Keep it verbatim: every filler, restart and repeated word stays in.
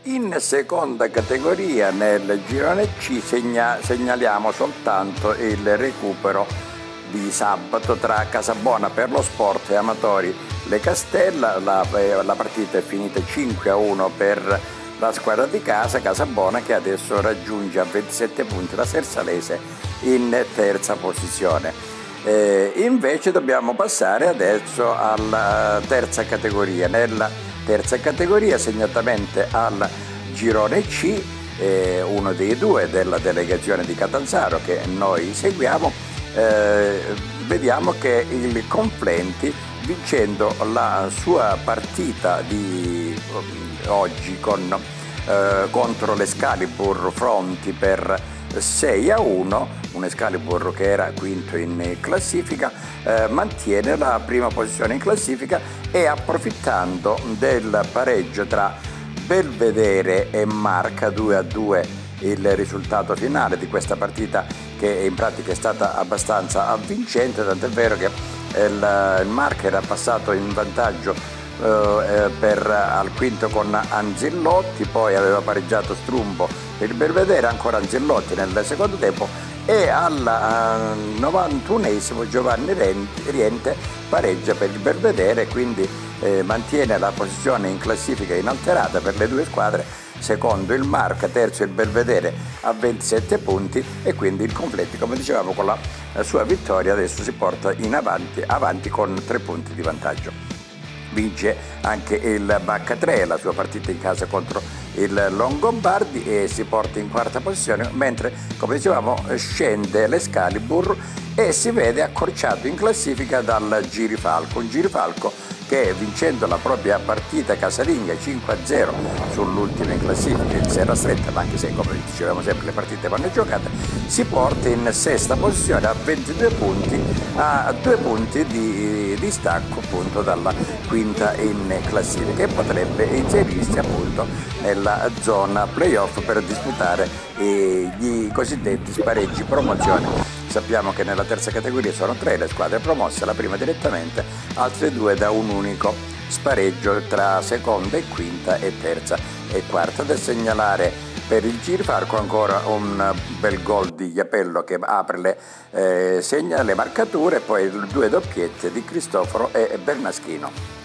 In seconda categoria nel girone C segna, segnaliamo soltanto il recupero di sabato tra Casabona per lo Sport e Amatori Le Castella. La, la partita è finita cinque a uno per la squadra di casa, Casabona, che adesso raggiunge a ventisette punti la Sersalese in terza posizione. Eh, invece dobbiamo passare adesso alla terza categoria. Nella terza categoria, segnatamente al girone C, eh, uno dei due della delegazione di Catanzaro che noi seguiamo, eh, vediamo che il Conflenti, vincendo la sua partita di oggi con, eh, contro l'Escalibur Fronti per sei a uno, un Escalibur che era quinto in classifica, eh, mantiene la prima posizione in classifica e, approfittando del pareggio tra Belvedere e Marca due a due, il risultato finale di questa partita, che in pratica è stata abbastanza avvincente, tant'è vero che il, il Marca era passato in vantaggio eh, per, al quinto con Anzillotti, poi aveva pareggiato Strumbo per il Belvedere, ancora Anzillotti nel secondo tempo, e al novantunesimo Giovanni Riente pareggia per il Belvedere, quindi eh, mantiene la posizione in classifica inalterata per le due squadre, secondo il Marca, terzo il Belvedere a ventisette punti, e quindi il Conflenti, come dicevamo, con la, la sua vittoria adesso si porta in avanti, avanti con tre punti di vantaggio. Vince anche il Bacca tre, la sua partita in casa contro il Longobardi, e si porta in quarta posizione, mentre, come dicevamo, scende l'Escalibur e si vede accorciato in classifica dal Girifalco, un Girifalco che, vincendo la propria partita casalinga cinque a zero sull'ultima in classifica, si era stretta, ma anche se, come dicevamo sempre, le partite vanno giocate, si porta in sesta posizione a ventidue punti, a due punti di distacco appunto dalla quinta in classifica, e potrebbe inserirsi appunto nella zona playoff per disputare eh, gli cosiddetti spareggi promozione. Sappiamo che nella terza categoria sono tre le squadre promosse, la prima direttamente, altre due da un unico spareggio tra seconda e quinta e terza e quarta. Da segnalare per il Girifalco ancora un bel gol di Iapello che apre le, eh, segna le marcature, e poi due doppiette di Cristoforo e Bernaschino.